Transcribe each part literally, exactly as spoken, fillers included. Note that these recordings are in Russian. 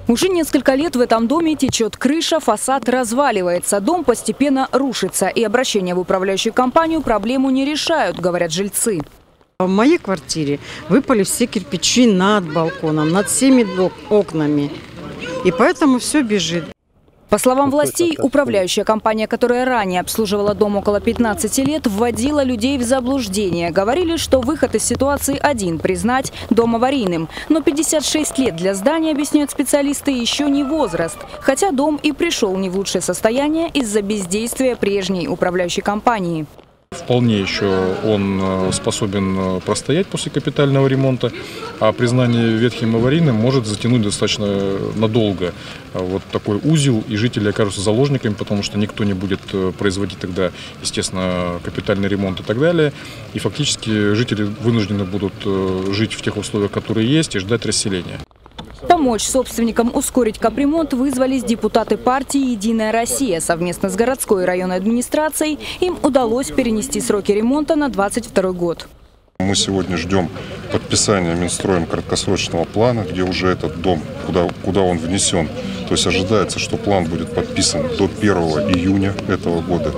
Уже несколько лет в этом доме течет крыша, фасад разваливается, дом постепенно рушится. И обращения в управляющую компанию проблему не решают, говорят жильцы. В моей квартире выпали все кирпичи над балконом, над всеми окнами. И поэтому все бежит. По словам властей, управляющая компания, которая ранее обслуживала дом около пятнадцати лет, вводила людей в заблуждение. Говорили, что выход из ситуации один – признать дом аварийным. Но пятьдесят шесть лет для здания, объясняют специалисты, еще не возраст. Хотя дом и пришел не в лучшее состояние из-за бездействия прежней управляющей компании. Вполне еще он способен простоять после капитального ремонта, а признание ветхим аварийным может затянуть достаточно надолго вот такой узел, и жители окажутся заложниками, потому что никто не будет производить тогда, естественно, капитальный ремонт и так далее. И фактически жители вынуждены будут жить в тех условиях, которые есть, и ждать расселения. Помочь собственникам ускорить капремонт вызвались депутаты партии «Единая Россия». Совместно с городской и районной администрацией им удалось перенести сроки ремонта на двадцать второй год. Мы сегодня ждем подписания Минстроем краткосрочного плана, где уже этот дом, куда, куда он внесен. То есть ожидается, что план будет подписан до первого июня этого года.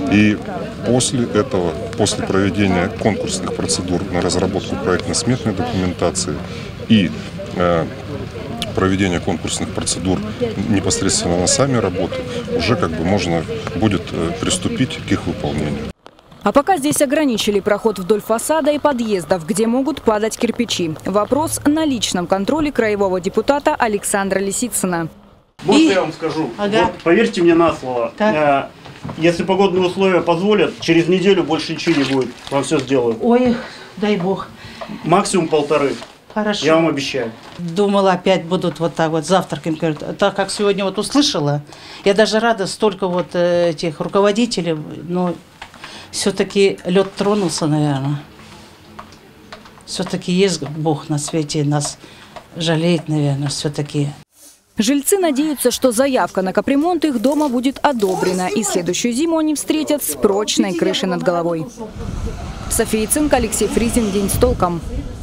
И после этого, после проведения конкурсных процедур на разработку проектно-сметной документации и э, проведения конкурсных процедур непосредственно на сами работы, уже как бы можно будет приступить к их выполнению. А пока здесь ограничили проход вдоль фасада и подъездов, где могут падать кирпичи. Вопрос на личном контроле краевого депутата Александра Лисицына. Вот я вам скажу, ага. Вот, поверьте мне на слово, так. Если погодные условия позволят, через неделю больше ничего не будет, вам все сделаю. Ой, дай бог. Максимум полторы. Хорошо. Я вам обещаю. Думала, опять будут вот так вот завтраками. Так как сегодня вот услышала, я даже рада, столько вот этих руководителей, но все-таки лед тронулся, наверное. Все-таки есть Бог на свете, нас жалеет, наверное, все-таки. Жильцы надеются, что заявка на капремонт их дома будет одобрена, и следующую зиму они встретят с прочной крышей над головой. София Цинк, Алексей Фризин. День с толком.